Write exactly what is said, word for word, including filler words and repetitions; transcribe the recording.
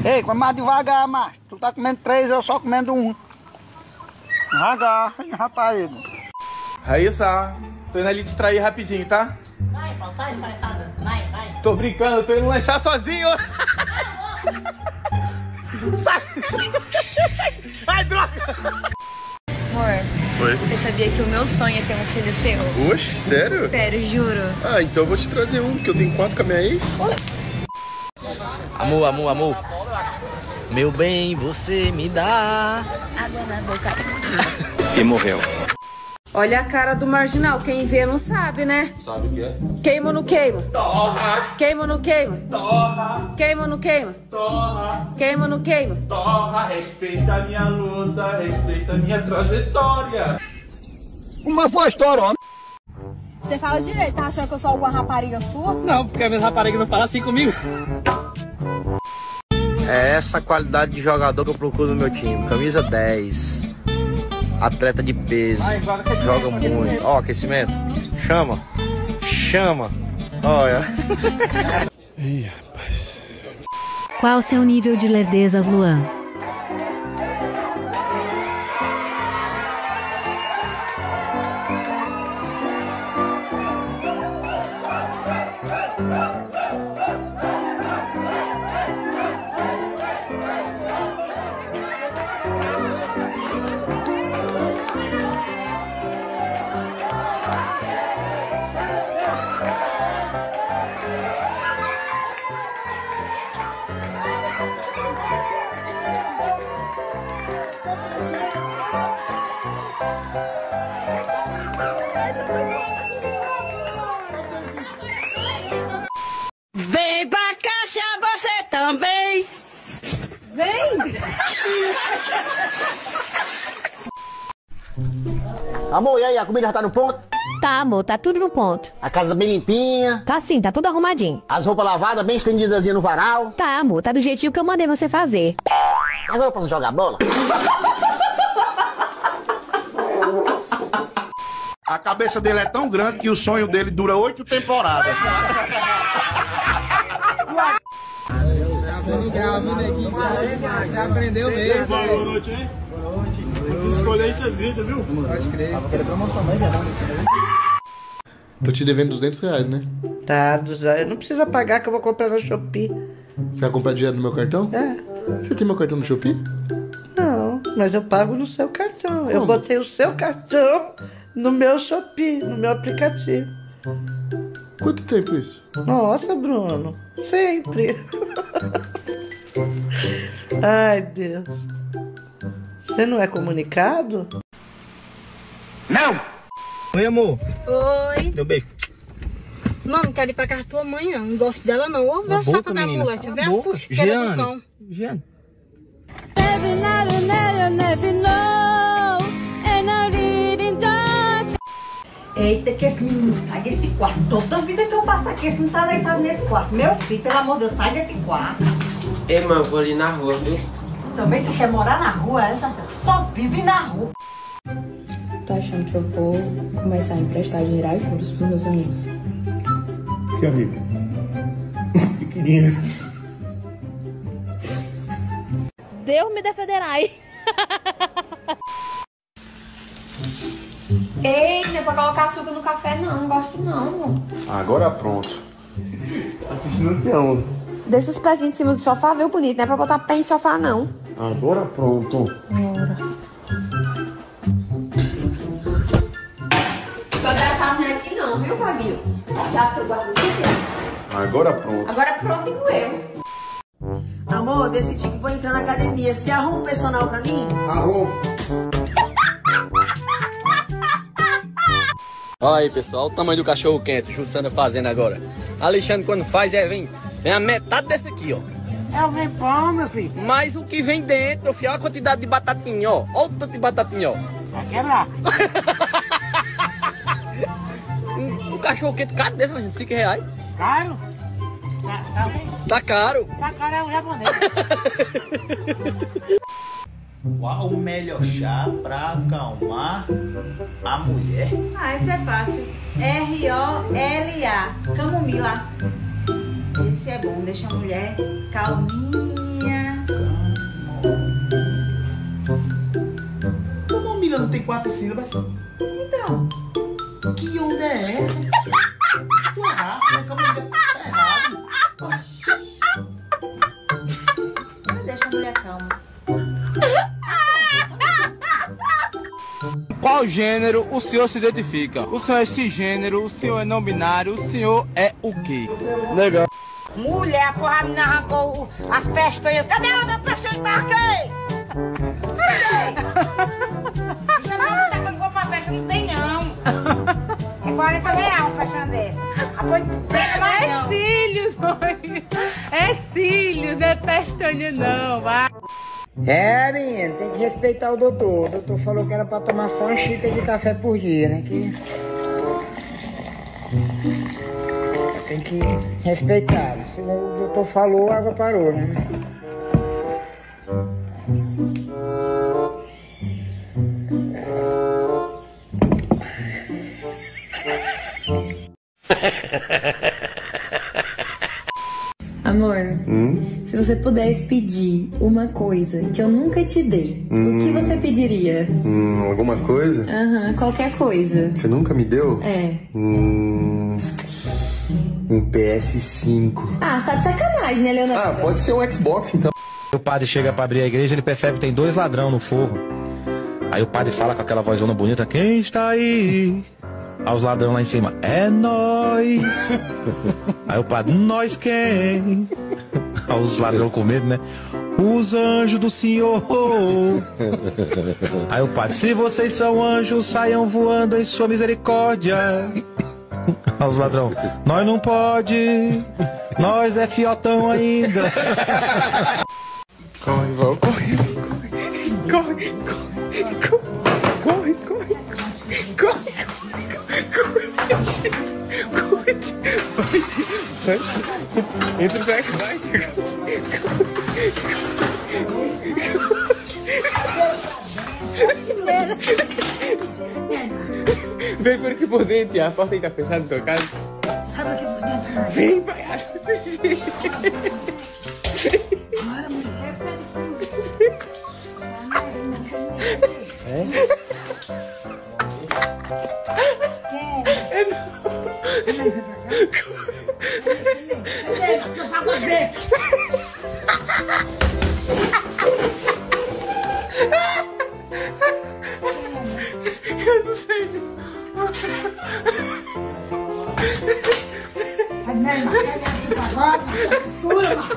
Ei, come mais devagar, macho. Tu tá comendo três, eu só comendo um. Devagar, já tá aí. Raíssa, tô indo ali te trair rapidinho, tá? Vai, Paulo, faz palhaçada. Vai, vai. Tô brincando, tô indo lanchar sozinho. Sai! Ai, droga! Amor, Oi? você sabia que o meu sonho é ter um filho seu? Oxe, sério? Sério, juro. Ah, então eu vou te trazer um, que eu tenho quatro com a minha ex. Amor, amor, amor. Meu bem, você me dá Água na boca. E morreu. Olha a cara do marginal, quem vê não sabe, né? Sabe o que é? Queima ou não queima? Torra! Queima ou não queima? Torra! Queima ou não queima? Torra! Queima ou não queima? Torra! Respeita a minha luta, respeita a minha trajetória. Como foi a história, homem? Você fala direito, tá achando que eu sou alguma rapariga sua? Não, porque a minha rapariga não fala assim comigo. É essa qualidade de jogador que eu procuro no meu time. Camisa dez. Atleta de peso. Joga muito. Ó, aquecimento. Chama. Chama. Olha. Ih, rapaz. Qual o seu nível de lerdeza, Luan? Vem pra caixa você também. Vem. Amor, e aí, a comida já tá no ponto? Tá, amor, tá tudo no ponto. A casa bem limpinha, Tá sim, tá tudo arrumadinho. as roupas lavadas bem estendidas no varal. Tá, amor, tá do jeitinho que eu mandei você fazer. Agora eu posso jogar bola? A cabeça dele é tão grande que o sonho dele dura oito temporadas. Já aprendeu mesmo. Boa noite, hein? Boa noite. Preciso escolher essas gritas, viu? Pode crer. Tô te devendo duzentos reais, né? Tá, não precisa pagar que eu vou comprar no Shopee. Você vai comprar dinheiro no meu cartão? É. Você tem meu cartão no Shopee? Não, mas eu pago no seu cartão. Como? Eu botei o seu cartão no meu Shopee, no meu aplicativo. Quanto tempo isso? Nossa, Bruno, sempre. Ai, Deus. Você não é comunicado? Não! Oi, amor. Oi. Deu beijo. Não, não quero ir pra casa da tua mãe, não. Não gosto dela, não. Ô, meu chata da moléstia. Vem a fusqueira do cão. Jeane. Eita, que esse menino sai desse quarto. Toda vida que eu passo aqui, esse não tá deitado nesse quarto. Meu filho, pelo amor de Deus, sai desse quarto. Ei, mãe, eu vou ali na rua, viu? Também tu quer morar na rua, essa só vive na rua. Tô achando que eu vou começar a emprestar dinheiro a juros pros meus amigos. Que amigo? Que dinheiro? Deus me defenderá aí. Ei, não é pra colocar açúcar no café, não. Não gosto, não. Agora pronto. Assistindo o que é, mano? Deixa os pezinhos em cima do sofá, viu, bonito? Não é pra botar pé em sofá, não. Agora pronto. Bora. Não deve estar aqui, não, viu, Vaguinho? Já seu guarda-chuva. Agora pronto. Agora pronto, digo eu. Amor, decidi que vou entrar na academia. Você arruma um personal pra mim? Arruma. Olha aí, pessoal, olha o tamanho do cachorro quente, Jussana fazendo agora. Alexandre, quando faz, é vem, vem a metade desse aqui, ó. É o vem pão, meu filho. Mas o que vem dentro, meu filho, olha a quantidade de batatinha, ó. Olha o tanto de batatinha, ó. Vai quebrar. um, um cachorro quente caro desse, gente, cinco reais. Caro? Tá, tá bem? Tá caro. Tá caro é um japonês. Qual o melhor chá pra acalmar a mulher? Ah, esse é fácil. R O L A. Camomila. Esse é bom, deixa a mulher calminha. Menina, não tem quatro sílabas? Então. Que onda é essa? Tu erraste, né? Como tá errado. Deixa a mulher calma. Qual gênero o senhor se identifica? O senhor é cisgênero, o senhor é não binário, o senhor é o quê? Legal. Mulher, porra, a menina arrancou as pestanas. Cadê a outra pestaня que tá aqui? Cadê? Não tá quando for pra festa, não tem não. É quarenta reais uma pestaня dessa. Depois pega mais não. É cílios, mãe. É cílios, não é pestaня não, vai. É, menino, tem que respeitar o doutor. O doutor falou que era pra tomar só uma xícara de café por dia, né? Que... Tem que respeitar. Se o doutor falou, a água parou, né? Amor, Hum? se você pudesse pedir uma coisa que eu nunca te dei, Hum. o que você pediria? Hum, alguma coisa? Aham, qualquer coisa. Você nunca me deu? É. Hum, um P S cinco. Ah, você tá de sacanagem, né, Leonardo? Ah, pode ser um Xbox então. O padre chega pra abrir a igreja, ele percebe que tem dois ladrão no forro. Aí o padre fala com aquela vozona bonita: quem está aí? Aí os ladrão lá em cima: é nós. Aí o padre: nós quem? Aí os ladrão com medo, né? Os anjos do Senhor. Aí o padre: se vocês são anjos, saiam voando em sua misericórdia. Aí os ladrão: nós não pode, nós é fiotão ainda. Corre, Val, corre, corre, corre, corre, corre, corre, corre, corre, corre, corre, vai, entra o back, vai, vem por aqui por dentro, a porta aí tá fechada na tua casa. Vem, palhaço. Eu não sei. Agora,